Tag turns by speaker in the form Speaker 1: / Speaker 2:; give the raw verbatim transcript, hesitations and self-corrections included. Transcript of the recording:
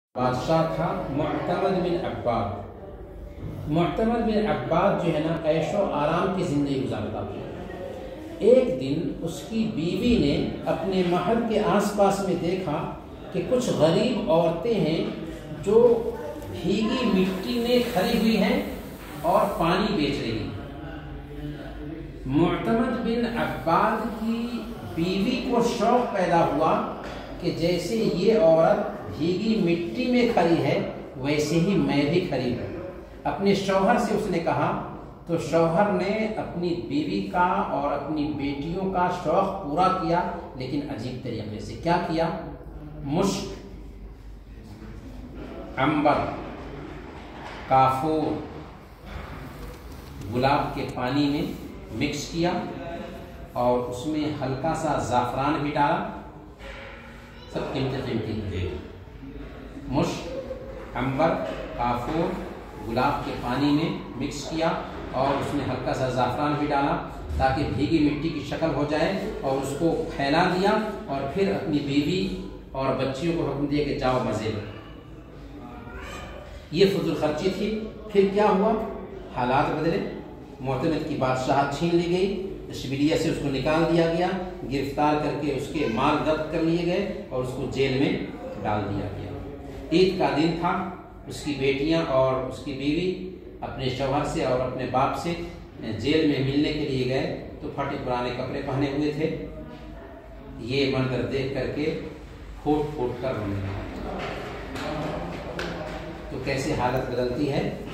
Speaker 1: बादशाह था मुअतमद बिन अब्बाद। मुअतमद बिन अब्बाद जो है ना ऐशो आराम की ज़िंदगी गुजारता था। एक दिन उसकी बीवी ने अपने महल के आसपास में देखा कि कुछ गरीब औरतें हैं जो भीगी मिट्टी में खड़ी हुई हैं और पानी बेच रही हैं। मुअतमद बिन अब्बाद की बीवी को शौक पैदा हुआ कि जैसे ये औरत भीगी मिट्टी में खड़ी है वैसे ही मैं भी खड़ी हूँ। अपने शौहर से उसने कहा, तो शौहर ने अपनी बीवी का और अपनी बेटियों का शौक पूरा किया, लेकिन अजीब तरीके से। क्या किया? मुश्क, अंबर, काफूर, गुलाब के पानी में मिक्स किया और उसमें हल्का सा ज़ाफ़रान भी डाला। सब कीमती कीमती मुश्क, अंबर, काफूर, गुलाब के पानी में मिक्स किया और उसमें हल्का सा ज़ाफ़रान भी डाला ताकि भीगी मिट्टी की शक्ल हो जाए, और उसको फैला दिया और फिर अपनी बीवी और बच्चियों को हुक्म दिया कि जाओ मज़े लो। ये फजूल खर्ची थी। फिर क्या हुआ? हालात बदले। मुअतमद की बादशाह छीन ली गई, शिबिलिया से उसको निकाल दिया गया, गिरफ्तार करके उसके माल जब्त कर लिए गए और उसको जेल में डाल दिया गया। ईद का दिन था। उसकी बेटियां और उसकी बीवी अपने शौहर से और अपने बाप से जेल में मिलने के लिए गए तो फटे पुराने कपड़े पहने हुए थे। ये मंजर देख करके फूट फूट कर रोने लगा। तो कैसे हालत बदलती है।